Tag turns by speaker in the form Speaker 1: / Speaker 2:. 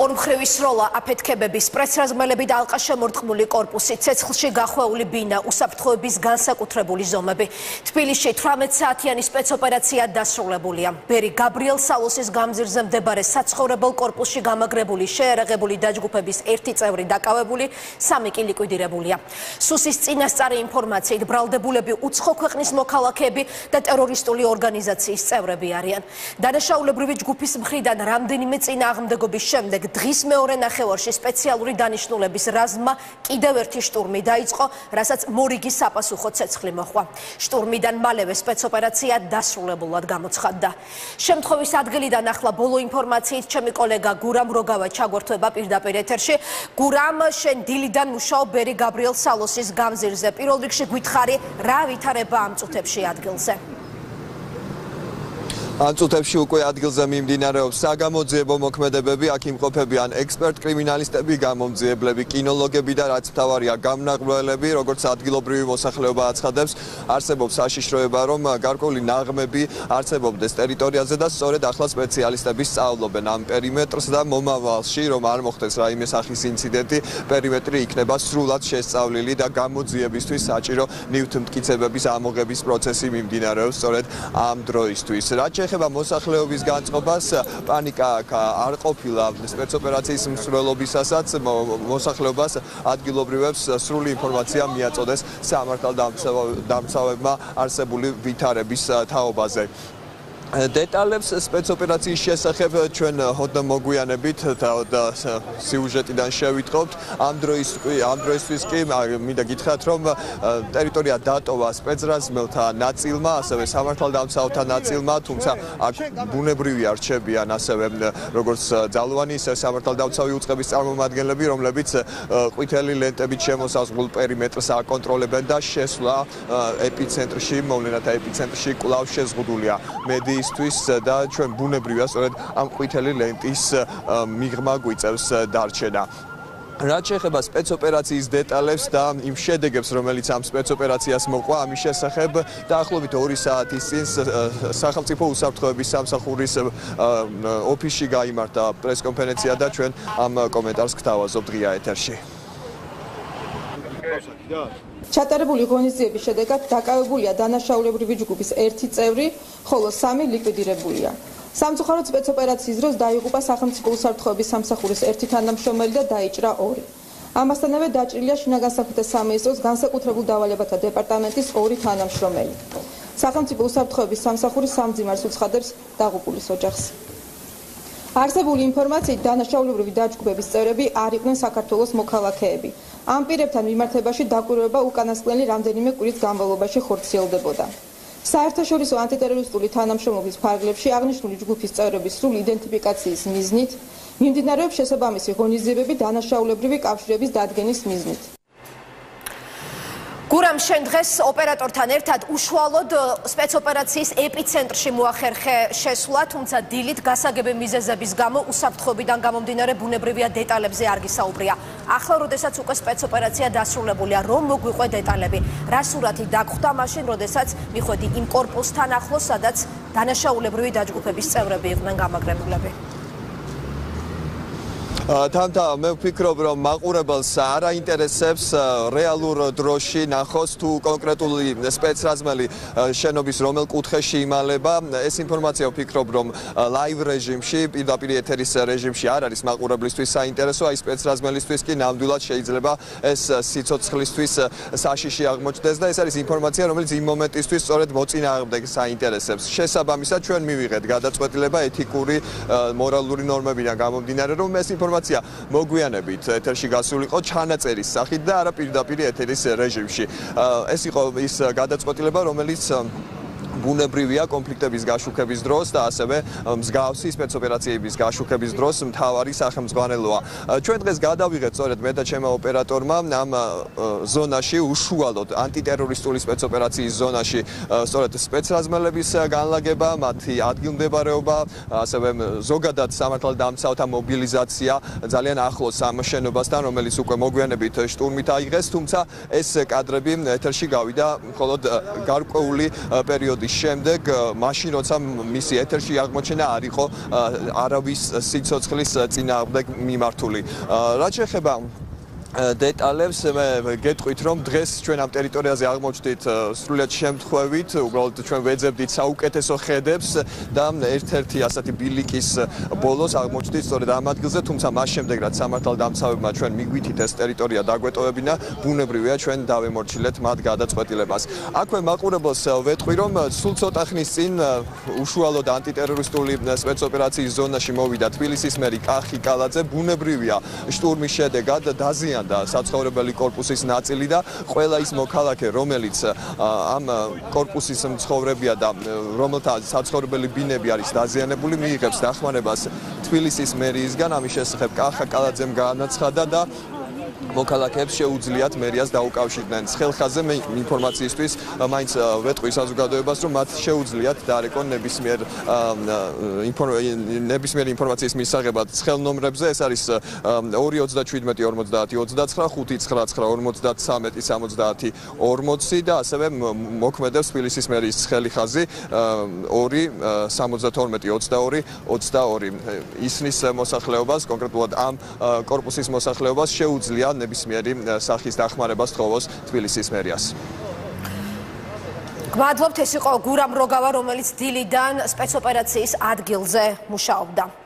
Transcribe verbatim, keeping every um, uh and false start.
Speaker 1: ორმხრივი სროლა, აფეთქებების, სპეცრაზმელები და ალყაშემორტყმული კორპუსი, ცეცხლში გახვეული ბინა, უსაფრთხოების განსაკუთრებული ზომები. თბილისში თვრამეტ საათიანი სპეცოპერაცია დასრულებულია. ბერი გაბრიელ სალოსის გამზირზე მდებარე საცხოვრებელ კორპუსში გამაგრებული შეერაღებული დაჯგუფების ერთი წევრი დაკავებული, სამი კი ლიკვიდირებულია. სუსის წინასწარი ინფორმაციით ბრალდებულები უცხო ქვეყნის მოქალაქეები და ტერორისტული ორგანიზაციის წევრები არიან. დანაშაულებრივი ჯგუფის მხრიდან რამდენიმე წინააღმდეგობის შემდეგ დღის მეორე ნახევარში სპეციალური დანიშნულების რაზმმა კიდევ ერთი შტურმი დაიწყო, რასაც მორიგი საპასუხო ცეცხლი მოჰყვა. შტურმიდან მალევე სპეცოპერაცია დასრულებულად გამოცხადდა. შემთხვევის ადგილიდან ახლა ბოლო ინფორმაციით ჩემი კოლეგა გურამ როგავა ჩაგვერთვება პირდაპირ ეთერში. გურამ, შენ დილიდან მუშაობ ბერი გაბრიელ სალოსის გამზირზე. პირველ რიგში გითხარი, რა ვითარება ამ წუთებში ადგილზე?
Speaker 2: ამ წუთებში უკვე ადგილზე მიმდინარეობს საგამოძიებო მოქმედებები, აქ იმყოფებიან ექსპერტ კრიმინალისტები, გამომძიებლები, კინოლოგები და რაც მთავარია გამნაღმველები, როგორც ადგილობრივი მოსახლეობა აცხადებს, არსებობს საშიშროება, რომ გარკვეული ნაღმები არსებობდეს ტერიტორიაზე და სწორედ ახლა სპეციალისტები სწავლობენ ამ პერიმეტრს და მომავალში, რომ არ მოხდეს რაიმე სახის ინციდენტი, პერიმეტრი იქნება სრულად შესწავლილი და გამოძიებისთვის საჭირო ნივთმტკიცებების ამოღების პროცესი მიმდინარეობს სწორედ ამ დროისთვის. რაც ეხება მოსახლეობის განწყობას, პანიკა არ ყოფილა სპეცოპერაციის მსვლელობისასაც, მოსახლეობას ადგილობრივებს სრული ინფორმაცია მიაწოდეს სამართალდამცავებმა არსებული ვითარების თაობაზე. დეტალებს სპეცოპერაციის შესახებ ჩვენ ჰოდ მოგვიანებით და სიუჟეტიდან შევიტყობთ. ამ დროისთვის კი მინდა გითხრათ, რომ ტერიტორია დატოვა სპეცრაზმელთა ნაწილმა, ასევე სამართალდამცავთა ნაწილმა, თუმცა აქ ბუნებრივია რჩებიან ასევე როგორც ძალოვანი, ისე სამართალდამცავი უწყების წარმომადგენლები, რომლებიც ყვითელი ლენტებით შემოსაზღვრულ პერიმეტრს აკონტროლებენ და შესვლა ეპიცენტრში, მოვლენათა ეპიცენტრში კვლავ შეზღუდულია. მედი ისთვის და ჩვენ ბუნებრივია სწორედ ამ ყვითელი ლენტის მიღმა გვიწევს დარჩენა. რაც შეეხება სპეცოპერაციის დეტალებს და იმ შედეგებს, რომელიც ამ სპეცოპერაციას მოყვა, ამის შესახებ დაახლოებით ორი საათის წინ სახელმწიფო უსაფრთხოების სამსახურის ოფისში გაიმართა პრესკონფერენცია და ჩვენ ამ კომენტარს გთავაზობთ ღია ეთერში.
Speaker 3: ჩატარებული ღონისძიების შედეგად დაკავებულია დანაშაულებრივი ჯგუფის ერთი წევრი, ხოლო სამი ლიკვიდირებულია. სამწუხაროდ სპეცოპერაციის დროს დაიღუპა სახელმწიფო უსაფრთხოების სამსახურის ერთი თანამშრომელი და დაიჭრა ორი. ამასთანავე დაჭრილია შინაგან საფრთხეთა სამინისტროს განსაკუთრებულ დავალებათა დეპარტამენტის ორი თანამშრომელი. სახელმწიფო უსაფრთხოების სამსახური სამძიმარს უცხადებს დაღუპულის ოჯახს. არსებული ინფორმაციით დანაშაულებრივი დაჯგუფების წევრები არ იყვნენ საქართველოს მოქალაქეები. ამ პირებთან მიმართებაში დაკვირვება უკანასკნელი რამდენიმე კვირის განმავლობაში ხორციელდებოდა. საერთაშორისო ანტიტერორისტული თანამშრომლობის ფარგლებში აღნიშნული ჯგუფის წევრების სრული იდენტიფიკაციის მიზნით მიმდინარეობს შესაბამისი ღონისძიებები დანაშაულებრივი კავშირების დადგენის მიზნით.
Speaker 1: გურამ, შენ დღეს ოპერატორთან ერთად უშუალოდ სპეცოპერაციის ეპიცენტრში მოახერხე შესვლა, თუმცა დილით გასაგები მიზეზების გამო უსაფრთხოებიდან გამომდინარე ბუნებრივია დეტალებზე არ გისაუბრია. ახლა, როდესაც უკვე სპეცოპერაცია დასრულებულია, რომ მოგვიყვე დეტალები, რა სურათი დაგხვდა მაშინ, როდესაც მიხვედი იმ კორპუსთან ახლოს, სადაც დანაშაულებრივი დაჯგუფების წევრები იყვნენ გამაგრებულები?
Speaker 2: თამთა, მე ვფიქრობ, რომ მაყურებელს არ აინტერესებს რეალურ დროში ნახოს თუ კონკრეტული სპეცრაზმელი შენობის რომელ კუთხეში იმალება. ეს ინფორმაცია ვფიქრობ, რომ ლაივ რეჟიმში, პირდაპირ ეთერის რეჟიმში არ არის მაყურებლისთვის საინტერესო, აი სპეცრაზმელისთვის კი ნამდვილად შეიძლება ეს სიცოცხლისთვის საშიში აღმოჩნდეს და ეს არის ინფორმაცია, რომელიც იმ მომენტისთვის სწორედ მოწინააღმდეგეს აინტერესებს. შესაბამისად, ჩვენ მივიღეთ გადაწყვეტილება ეთიკური, მორალური ნორმებიდან გამომდინარე, რომ ეს ინფორმაცია მოგვიანებით ეთერში გასულიყო ჩანაწერის სახით და არა პირდაპირ ეთერის რეჟიმში. ეს იყო ის გადაწყვეტილება, რომელიც ბუნებრივია კონფლიქტების გაშუქების დროს და ასევე მსგავსი სპეცოპერაციების გაშუქების დროს მთავარი სახელმძღვანელოა. ჩვენ დღეს გადავიღეთ სწორედ მე და ჩემო ოპერატორმა ამ ზონაში უშუალოდ ანტიტერორისტული სპეცოპერაციის ზონაში სწორედ სპეცრაზმელების განლაგება, მათი ადგილმდებარეობა, ასევე ზოგადად სამართალდამცავთა მობილიზაცია ძალიან ახლოს ამ შენობასთან, რომელიც უკვე მოგვიანებით შტურმით აიღეს, თუმცა ეს კადრები ეთერში გავიდა მხოლოდ გარკვეული პერიოდის შემდეგ მაშინ როცა მისი ეთერში აღმოჩენა არ იყო არავის სიცოცხლის წინააღმდეგ მიმართული. რაც შეეხება დეტალებს მე გეტყვით რომ დღეს ჩვენ ამ ტერიტორიაზე აღმოჩნდით სრულიად შემთხვევით, უბრალოდ ჩვენ ვეძებდით საუკეთესო ხედებს და ერთ-ერთი ასეთი ბილიკის ბოლოს აღმოჩნდით სწორედ ამ ადგილზე, თუმცა მას შემდეგ რაც სამართალდამცავებმა ჩვენ მიგვითით ეს ტერიტორია დაგვეტოვებინა, ბუნებრივია ჩვენ დავემორჩილეთ მათ გადაწყვეტილებას. აქვე მაყურებელს ვეტყვი რომ სულ ცოტა ხნის წინ უშუალოდ ანტიტერორისტული სპეცოპერაციის ზონაში მოვიდა თბილისის მერი კახი კალაძე, ბუნებრივია შტურმის შედეგად დაზიანდა და საცხოვრებელი კორპუსის ნაწილი და ყველა ის მოქალაქე, რომელიც ამ კორპუსის მცხოვრებია და რომელთა საცხოვრებელი ბინები არის დაზიანებული, მიიღებს დახმარებას თბილისის მერიისგან. ამის შესახებ კახა კალაძემ გაანაცხადა და მოქალაქეებს შეუძლიათ მერიას დაუკავშირდნენ. ხელხაზე მე ინფორმაციისთვის მაინც ვეტყვი საზოგადოებას, რომ მათ შეუძლიათ დარეკონ ნებისმიერ ნებისმიერ ინფორმაციის მისაღებად ხელნომრებზე. ეს არის ორი ოცდაშვიდმეტი ორმოცდაათი ოცდაცხრა, ხუთი ცხრაცხრა ორმოცდათსამეტი სამოცდაათი ორმოცი და ასევე მოქმედებს თბილისის მერის ხელიხაზი ორი სამოცდათორმეტი ოცდაორი ოცდაორი. ისნის მოსახლეობას, კონკრეტულად ამ კორპუსის მოსახლეობას შეუძლია ნებისმიერი სახის დახმარებას თხოვოს თბილისის მერიას.
Speaker 1: გმადლობთ, ეს იყო გურამ როგავა, რომელიც დილიდან სპეცოპერაციის ადგილზე მუშაობდა.